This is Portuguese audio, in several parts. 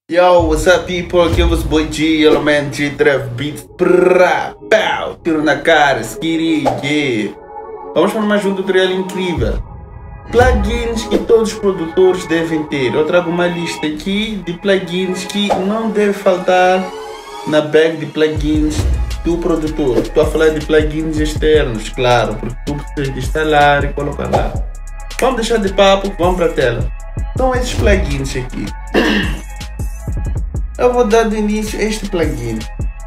Yo, what's up people? Aqui é o vosso boy G, Yellow Man G, Trev Beats, prá, pau, tiro na cara, skiri, yeah. Vamos para mais um tutorial incrível. Plugins que todos os produtores devem ter. Eu trago uma lista aqui de plugins que não deve faltar na bag de plugins do produtor. Estou a falar de plugins externos, claro, porque tu precisas de instalar e colocar lá. Vamos deixar de papo, vamos para a tela. São esses plugins aqui. Eu vou dar de início a este plugin.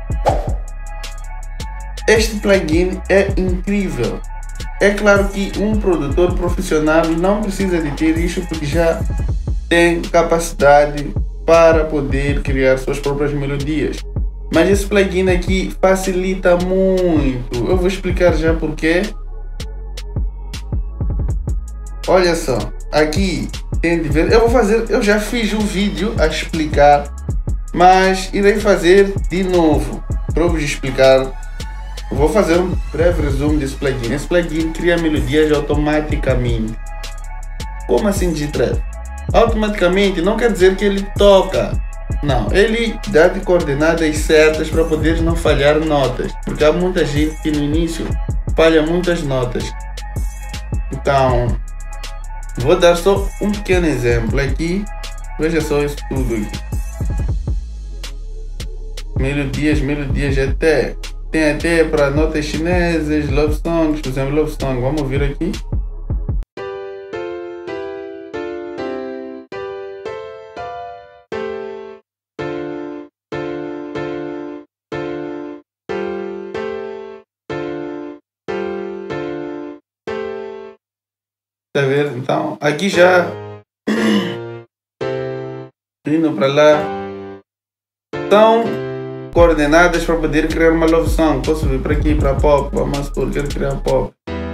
Este plugin é incrível. É claro que um produtor profissional não precisa de ter isso porque já tem capacidade para poder criar suas próprias melodias. Mas esse plugin aqui facilita muito. Eu vou explicar já porquê. Olha só, aqui tem diversos. Eu já fiz um vídeo a explicar, mas irei fazer de novo para vos explicar. Vou fazer um breve resumo desse plugin. Esse plugin cria melodias automaticamente. Como assim, G-Trap? Automaticamente não quer dizer que ele toca. Não, ele dá de coordenadas certas para poder não falhar notas. Porque há muita gente que no início falha muitas notas. Então, vou dar só um pequeno exemplo aqui. Veja só isso tudo aqui. Melodias até. Tem até para notas chinesas, love songs, por exemplo, love song. Vamos ouvir aqui. Tá vendo? Então, aqui já indo para lá. Então, coordenadas para poder criar uma love song. Posso vir para aqui para pop, vamos supor, quero criar pop.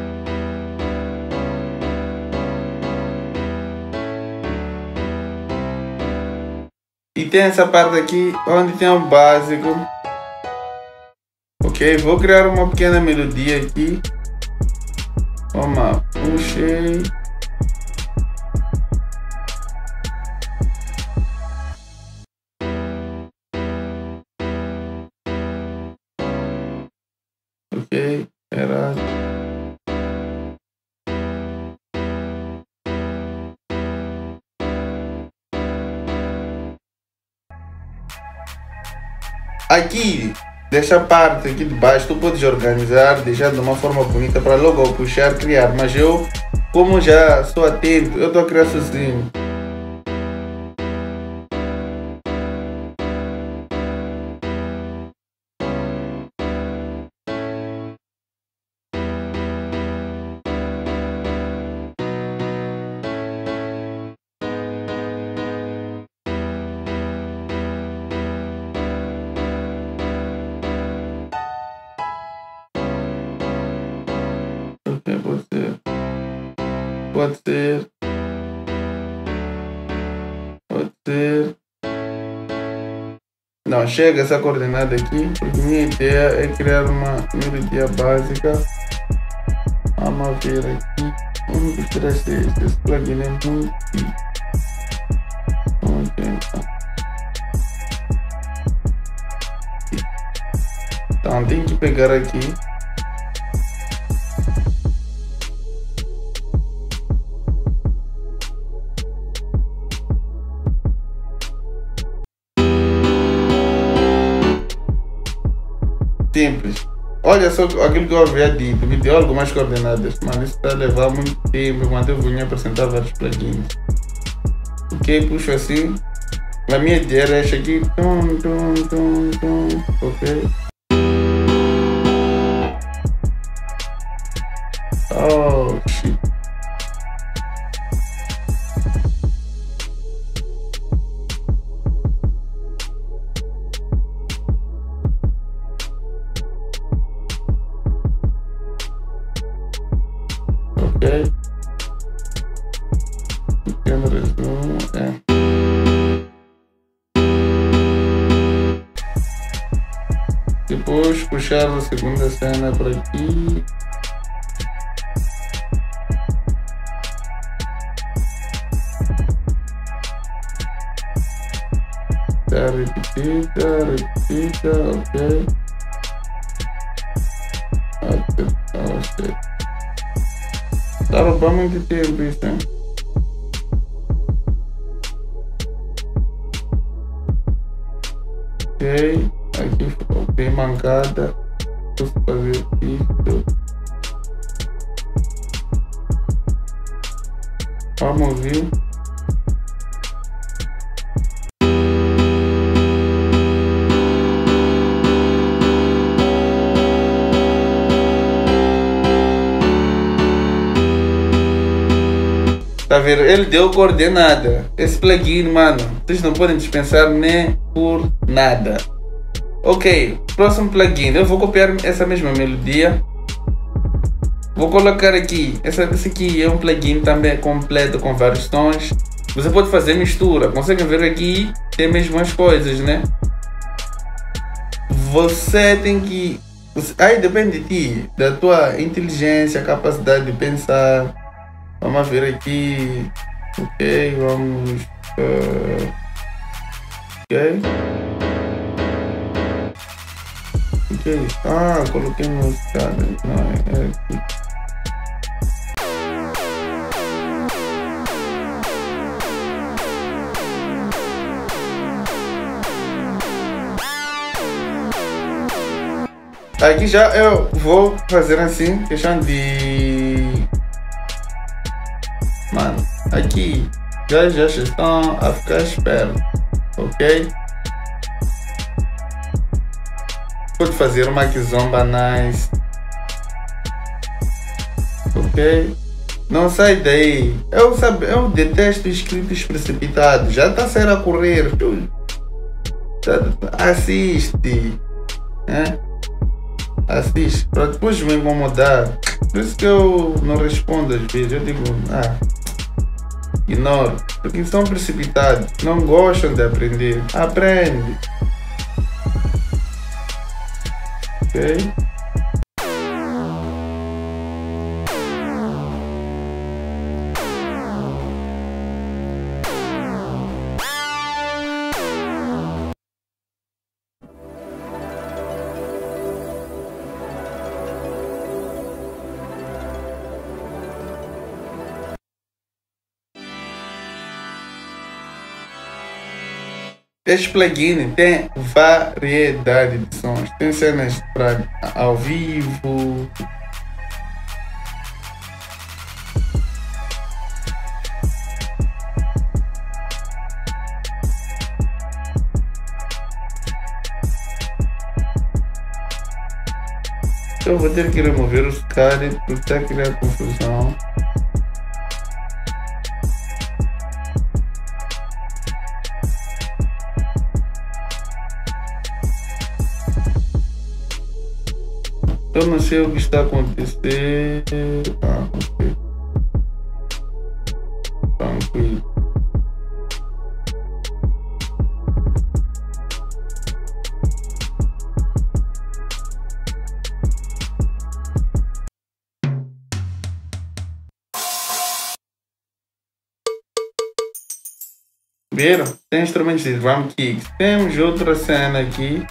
E tem essa parte aqui onde tem o básico. Ok, vou criar uma pequena melodia aqui. Vamos lá, puxei. Ok, era. Aqui, dessa parte aqui de baixo, tu podes organizar, deixar de uma forma bonita para logo ao puxar, criar. Mas eu, como já sou atento, eu estou a criar sozinho. Pode ser. Não, chega essa coordenada aqui, porque minha ideia é criar uma melodia básica. Vamos ver aqui. Vamos tirar esse plugin é muito. Vamos tentar. Então tem que pegar aqui. Simples. Olha só aquilo que eu havia dito. Me deu algumas coordenadas, mas isso está a levar muito tempo enquanto eu vinha apresentar vários plugins. Ok, puxo assim. A minha ideia era esta aqui. Ok. Oh, shit. Ok. Pequeno resumo. Depois puxar a segunda cena por aqui. repetida, ok. Tá roubando muito tempo isso, hein? Ok, aqui ok, mancada. Posso fazer isto. Vamos ver. Tá vendo? Ele deu coordenada. Esse plugin, mano, vocês não podem dispensar nem por nada. Ok, próximo plugin. Eu vou copiar essa mesma melodia. Vou colocar aqui. Esse aqui é um plugin também completo com vários tons. Você pode fazer mistura. Conseguem ver aqui? Tem mesmo as coisas, né? Você tem que... Aí depende de ti, da tua inteligência, capacidade de pensar. Vamos ver aqui. Ok, vamos. Ok. Ok. Ah, coloquei no estado. Não, é aqui. Aqui já eu vou fazer assim, questão de... Mano, aqui já estão a ficar espertos, ok? Pode fazer uma kizomba nice, ok? Não sai daí. Eu detesto escritos precipitados. Já está saindo a correr. Assiste, né? Assiste, para depois me incomodar. Por isso que eu não respondo às vezes. Eu digo, ignoro. Porque são precipitados, não gostam de aprender. Aprende. Ok? Este plugin tem variedade de sons. Tem cenas para ao vivo. Eu vou ter que remover os caras porque está a criar confusão. Eu não sei o que está acontecendo. Ok. Tranquilo. Viram? Tem instrumentos de drum kicks. Temos outra cena aqui.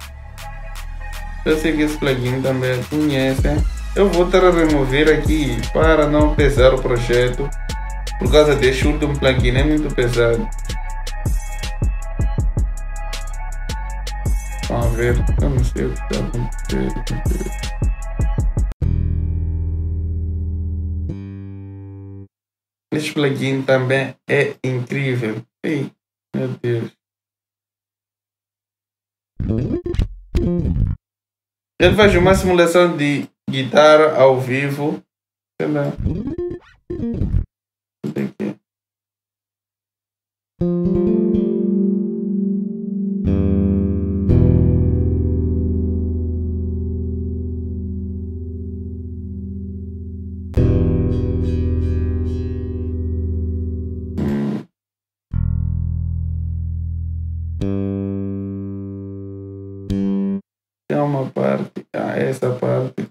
Eu sei que esse plugin também conhecem. Eu vou estar a remover aqui para não pesar o projeto. Por causa deste último plugin é muito pesado. Vamos ver. Eu não sei o que está acontecendo. Este plugin também é incrível. Ei, meu Deus. Ele faz uma simulação de guitarra ao vivo. Sei lá. Aqui. Tem uma parte, essa parte.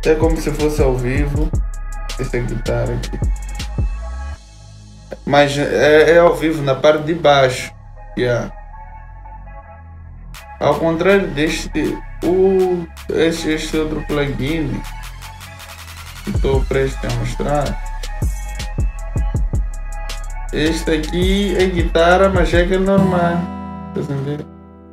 É como se fosse ao vivo. Essa guitarra aqui. Mas é ao vivo na parte de baixo. Yeah. Ao contrário deste, este outro plugin que estou prestes a mostrar. Este aqui é guitarra, mas é aquele normal. Estás a ver?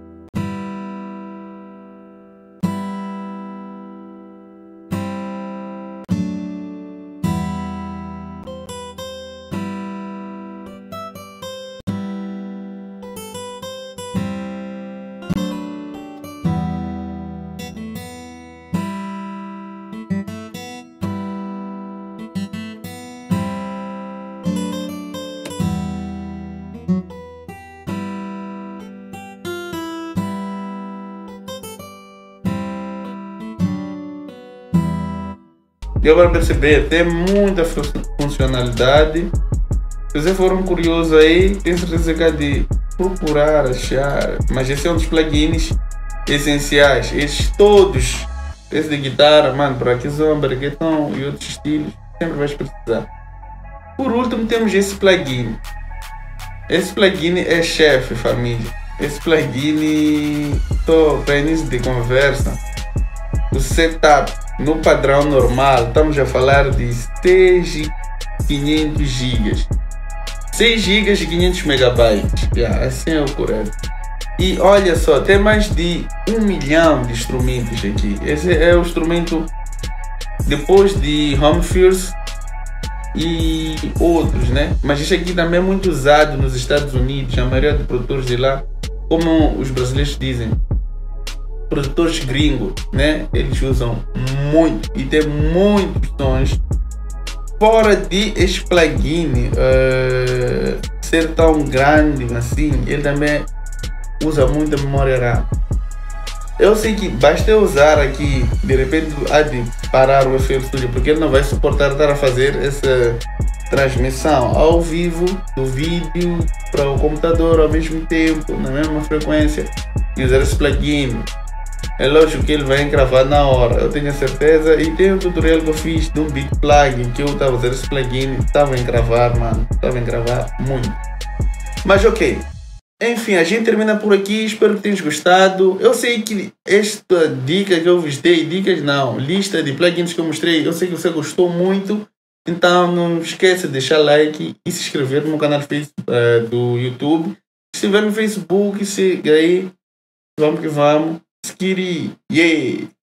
Deu para perceber, tem muita funcionalidade. Se você for um curioso aí, tem certeza que há de procurar, achar. Mas esse é um dos plugins essenciais. Esses todos, esse de guitarra, mano, para aqui zomba, reggaeton e outros estilos, sempre vais precisar. Por último, temos esse plugin. Esse plugin é chefe, família. Esse plugin, para início de conversa, o setup no padrão normal, estamos a falar de 6.500 GB. 6 GB e 500 megabytes. Yeah, assim é o correto. E olha só, tem mais de 1 milhão de instrumentos aqui. Esse é o instrumento depois de Home Fuse e outros, né? Mas este aqui também é muito usado nos Estados Unidos. A maioria dos produtores de lá, como os brasileiros dizem, produtores gringos, né? Eles usam muito e tem muitos sons. Fora de este plugin ser tão grande assim, ele também usa muita memória RAM. Eu sei que basta eu usar aqui, de repente há de parar o FL Studio, porque ele não vai suportar estar a fazer essa transmissão ao vivo do vídeo para o computador ao mesmo tempo, na mesma frequência, e usar esse plugin. É lógico que ele vai encravar na hora, eu tenho certeza. E tem um tutorial que eu fiz de um beat plugin que eu estava usando esse plugin, estava a encravar, mano, estava a encravar muito. Mas ok, enfim, a gente termina por aqui, espero que tenhas gostado. Eu sei que esta dica que eu vos dei, dicas não, lista de plugins que eu mostrei, eu sei que você gostou muito. Então não esqueça de deixar like e se inscrever no meu canal do YouTube. Se estiver no Facebook, siga aí, vamos que vamos. Skitty, yeah!